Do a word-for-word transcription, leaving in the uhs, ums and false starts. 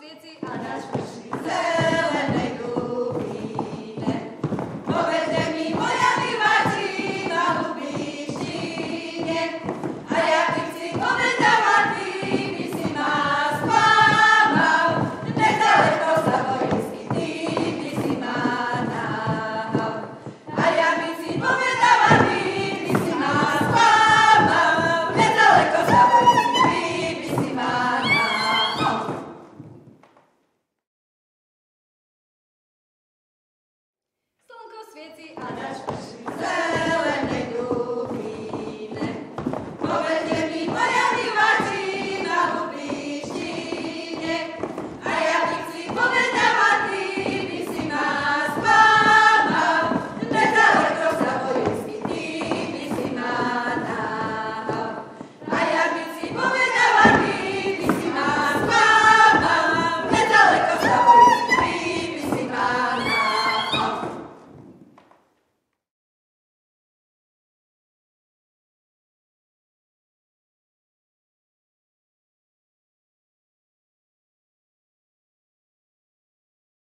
svieti a náš prší. Zelenej dubíne, povedzte mi, moja diváčina Lubištine, a ja by si povedala, ty by si ma spamal, nedaleko sa Borisky, ty by si ma nahal. A ja by si povedala, ty by si ma spamal, nedaleko sa Borisky, ty by si ma nahal. Slnko svieti a náš prší.